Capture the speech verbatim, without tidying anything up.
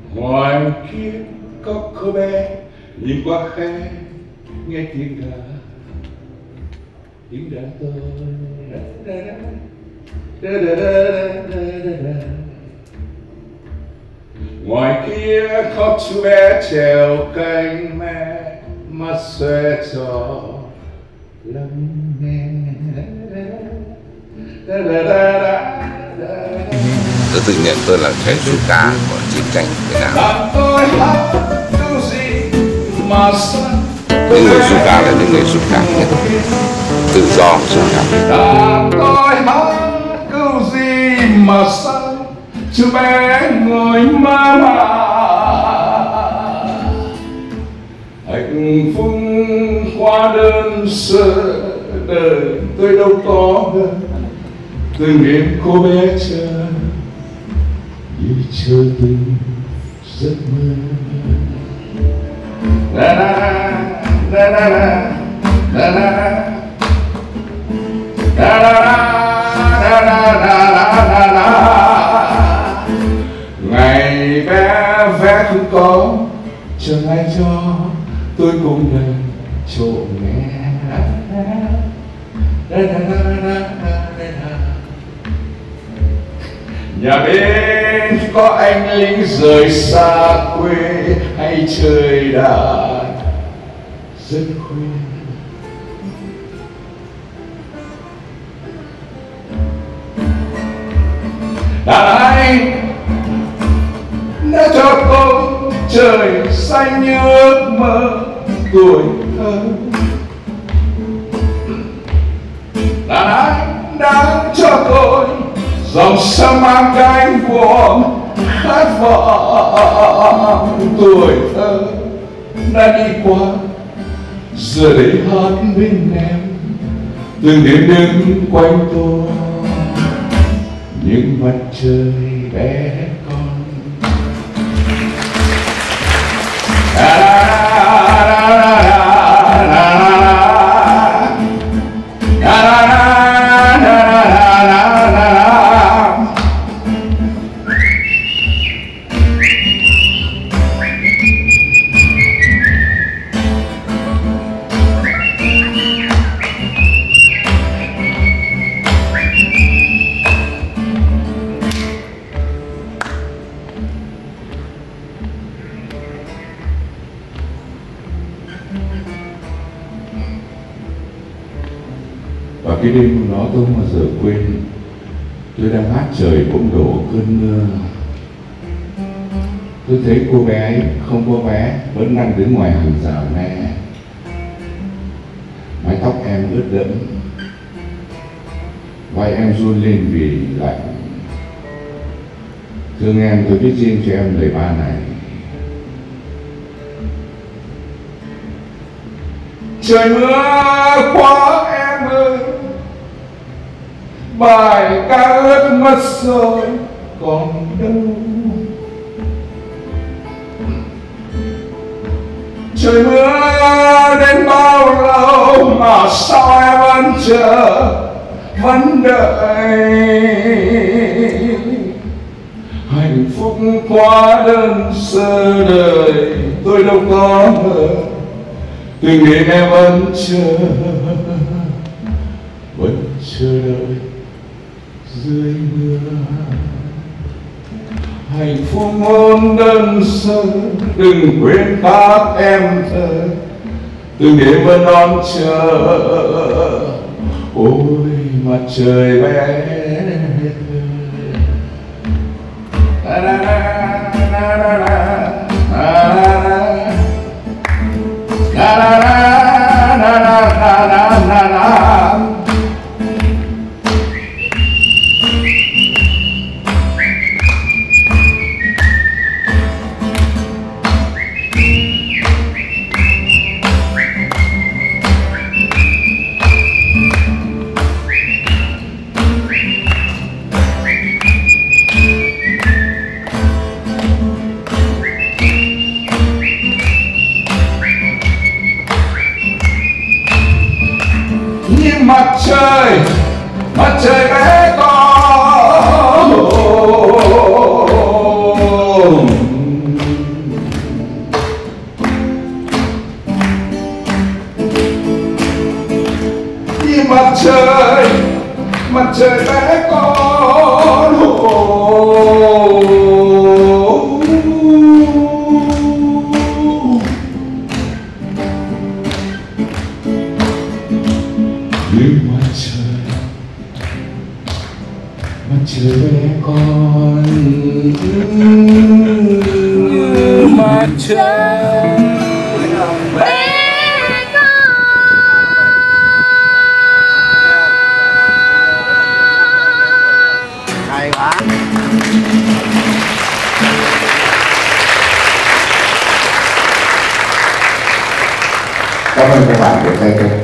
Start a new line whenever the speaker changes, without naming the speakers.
Ngoài kia có cô bé nhìn qua khe nghe tiếng đàn, tiếng đàn tôi da, da, da, da, da, da, da. Ngoài kia có chú bé trèo cánh mẹ mắt xòe trò lắng nghe. Da, da, da, da, da.
Tôi tự nhận tôi là kẻ du cá của chiến tranh Việt Nam. Những người du cá là những người dũng cảm nhất, tự do dũng cảm.
Tôi hát câu gì mà sao chú bé ngồi mơ hạnh phúc qua đơn sơ đời tôi đâu có gần từng đêm cô bé chờ như chờ từng giấc mơ. La la la la la la la la la la la. Ngày bé vé không có chờ ai cho tôi cũng đành trộm nghe. Nhà bên có anh lính rời xa quê hay trời đã rất khuya. Đàn anh đã cho tôi trời xanh như ước mơ tuổi thơ. Đàn anh đã cho tôi dòng sông mang cánh buồm khát vọng tuổi thơ đã đi qua, giờ đây hát bên em từng đêm đứng quanh tôi những mặt trời bé con. La la la la la la la la. Và cái đêm hôm đó tôi không bao giờ quên. Tôi đang hát trời bỗng đổ cơn mưa. Tôi thấy cô bé ấy không có vé vẫn đang đứng ngoài hàng rào nghe. Mái tóc em ướt đẫm, vai em run lên vì lạnh. Thương em, tôi viết riêng cho em lời ba này. Trời mưa quá em ơi, bài ca ướt mất rồi còn đâu. Trời mưa đến bao lâu mà sao em vẫn chờ vẫn đợi. Hạnh phúc quá đơn sơ đời tôi đâu có ngờ, từng đêm em vẫn chờ vẫn chờ đợi dưới mưa. Hạnh phúc muôn đơn sơ đừng quên các em thơ, từng đêm vẫn đón chờ. Ôi mặt trời bé la la la la la la la la la la. Nhưng mặt trời, mặt trời bé con, mặt trời bé
hay quá.
Cảm ơn các bạn được đây.